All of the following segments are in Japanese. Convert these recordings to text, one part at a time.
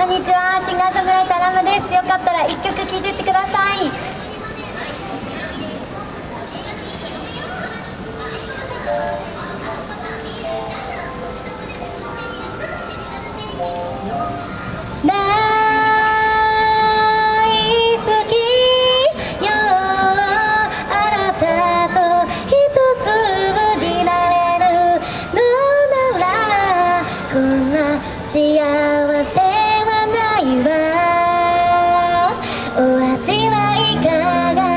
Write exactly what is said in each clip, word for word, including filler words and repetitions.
んにちは、シンガーソングライターラムです。よかったらいっきょく聴いてってください。大好きよ、あなたと一粒になれるのなら、こんな幸せはないわ。お味はいかが？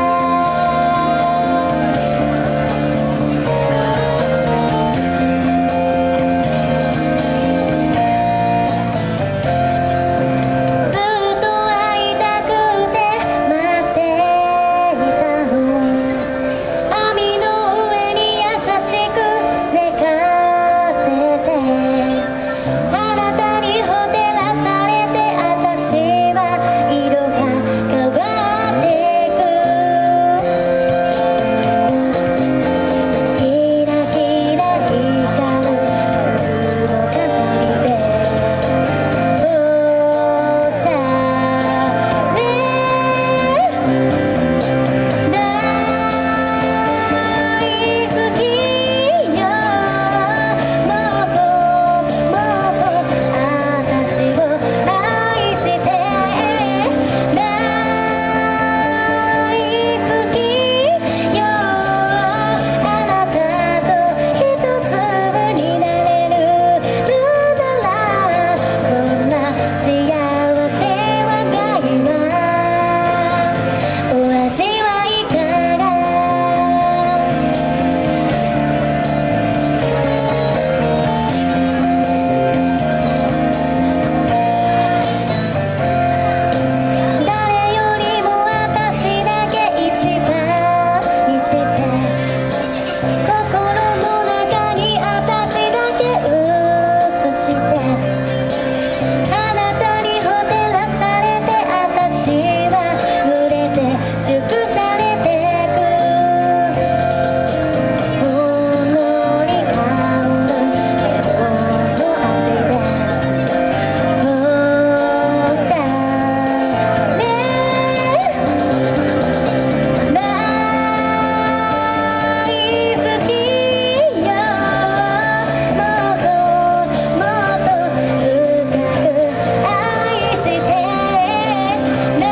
ずっと会いたくて待っていたの。網の上に優しく寝かせて、あなたにほてらされて、私は色が変わってく。キラキラ光る粒の飾りでおしゃれ。大好きよ、もっともっと私を愛して。大好きよ、あなたと一粒になれるのなら、こんな幸せはないわ。お味はいかが？誰よりも私だけ一番にして、心の中に私だけ映して、あなたにほてらされて、私は濡れて熟されてく。ほんのり香るレモンの味でおしゃれ。大好きよ、もっともっと深く愛して。大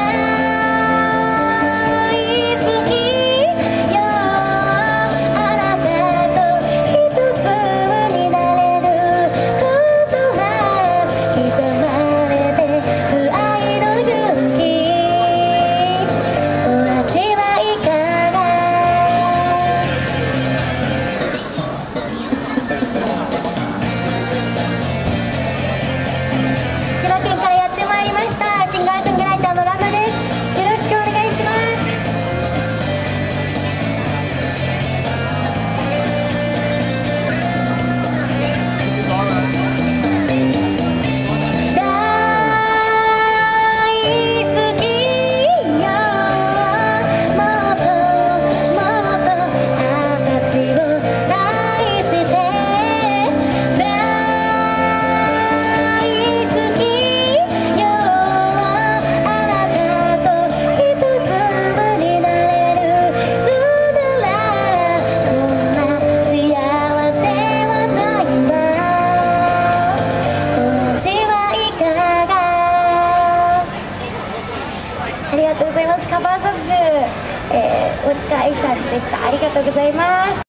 好きよ、あなたと一粒になれることが刻まれてく愛の勇気。お味はいかが？千葉県からやってまいりました、シンガーソングライターのラムです。よろしくお願いします。大好きよ、もっともっと私を愛して。大好きよ、あなたと一粒になれるのなら、こんな幸せはないわ。お味はいかが？ありがとうございます。カバーソング、えー大塚愛さんでした。ありがとうございます。